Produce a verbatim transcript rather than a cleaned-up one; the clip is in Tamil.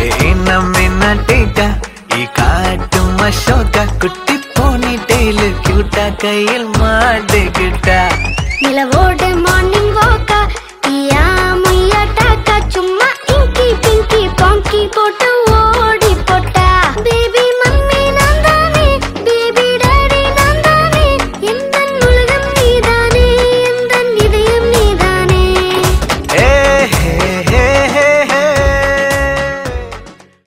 நம்ம டீக்கா ஈ காட்டும் அசோகா குட்டி போனி டெய்லு கியூட்டா கையில் மாட்டுக்கிட்டா நிலவோடு மானி